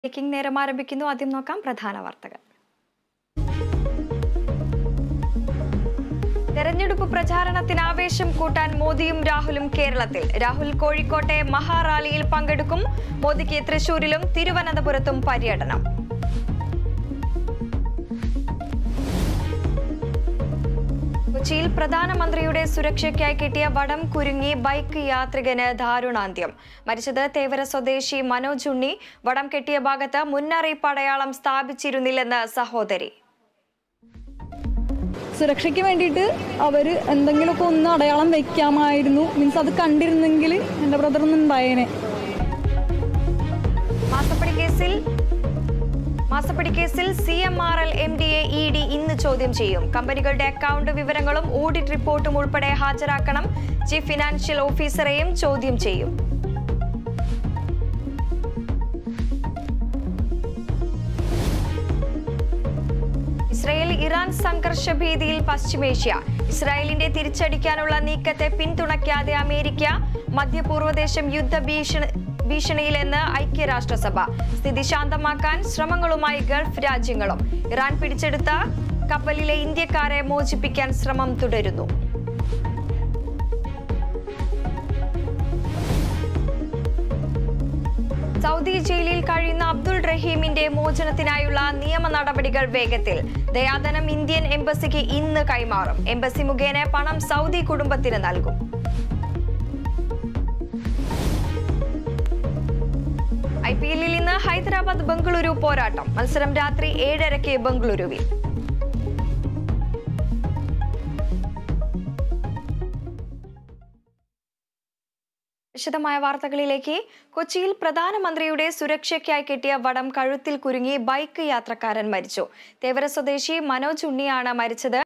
Breaking നേരം ആരംഭിക്കുന്നു. ആദ്യം നോക്കാം പ്രധാന വാർത്തകൾ. തെരഞ്ഞെടുപ്പ് പ്രചാരണത്തിന് ആവേശം കൂട്ടാൻ മോദിയും രാഹുലും കേരളത്തിൽ. രാഹുൽ കോഴിക്കോട്ടെ മഹാറാലിയിൽ പങ്കെടുക്കും. മോദിക്ക് തൃശൂരിലും തിരുവനന്തപുരത്തും പര്യടനം. കൊച്ചിയിൽ പ്രധാനമന്ത്രിയുടെ സുരക്ഷയ്ക്കായി കിട്ടിയ വടം കുരുങ്ങി ബൈക്ക് യാത്രികന് ദാരുണാന്ത്യം. മരിച്ചത് തേവര സ്വദേശി മനോജ് ഉണ്ണി. വടം കെട്ടിയ ഭാഗത്ത് മുന്നറിയിപ്പ് അടയാളം സ്ഥാപിച്ചിരുന്നില്ലെന്ന് സഹോദരി. സുരക്ഷയ്ക്ക് വേണ്ടിയിട്ട് അവർ എന്തെങ്കിലുമൊക്കെ ഒന്ന് അടയാളം വെക്കാമായിരുന്നു. മീൻസ് അത് കണ്ടിരുന്നെങ്കിൽ എൻ്റെ ബ്രദറൊന്നും ഉണ്ടായേനെ. മാസപ്പടി കേസിൽ CMRL MDയെ ED ഇന്ന് ചോദ്യം ചെയ്യും. കമ്പനികളുടെ അക്കൗണ്ട് വിവരങ്ങളും ഓഡിറ്റ് റിപ്പോർട്ടും ഉൾപ്പെടെ ഹാജരാക്കണം. ചീഫ് ഫിനാൻഷ്യൽ ഓഫീസറെയും ചോദ്യം ചെയ്യും. ഇസ്രായേൽ-ഇറാൻ സംഘർഷ ഭീതിയിൽ പശ്ചിമേഷ്യ. ഇസ്രായേലിന്റെ തിരിച്ചടിക്കാനുള്ള നീക്കത്തെ പിന്തുണയ്ക്കാതെ അമേരിക്ക. മധ്യപൂർവ്വദേശം ഭീഷണിയിലെന്ന് ഐക്യരാഷ്ട്രസഭ. സ്ഥിതി ശാന്തമാക്കാൻ ശ്രമങ്ങളുമായി ഗൾഫ് രാജ്യങ്ങളും. ഇറാൻ പിടിച്ചെടുത്ത കപ്പലിലെ ഇന്ത്യക്കാരെ മോചിപ്പിക്കാൻ ശ്രമം തുടരുന്നു. സൗദി ജയിലിൽ കഴിയുന്ന അബ്ദുൾ റഹീമിന്റെ മോചനത്തിനായുള്ള നിയമ നടപടികൾ വേഗത്തിൽ. ദയാധനം ഇന്ത്യൻ എംബസിക്ക് ഇന്ന് കൈമാറും. എംബസി മുഖേന പണം സൗദി കുടുംബത്തിന് നൽകും. IPLൽ ഇന്ന് ഹൈദരാബാദ് ബംഗളൂരു പോരാട്ടം. മത്സരം രാത്രി 7:30 ബംഗളൂരുവിൽ. വിശദമായ വാർത്തകളിലേക്ക്. കൊച്ചിയിൽ പ്രധാനമന്ത്രിയുടെ സുരക്ഷയ്ക്കായി കിട്ടിയ വടം കഴുത്തിൽ കുരുങ്ങി ബൈക്ക് യാത്രക്കാരൻ മരിച്ചു. തേവര സ്വദേശി മനോജ് ഉണ്ണിയാണ് മരിച്ചത്.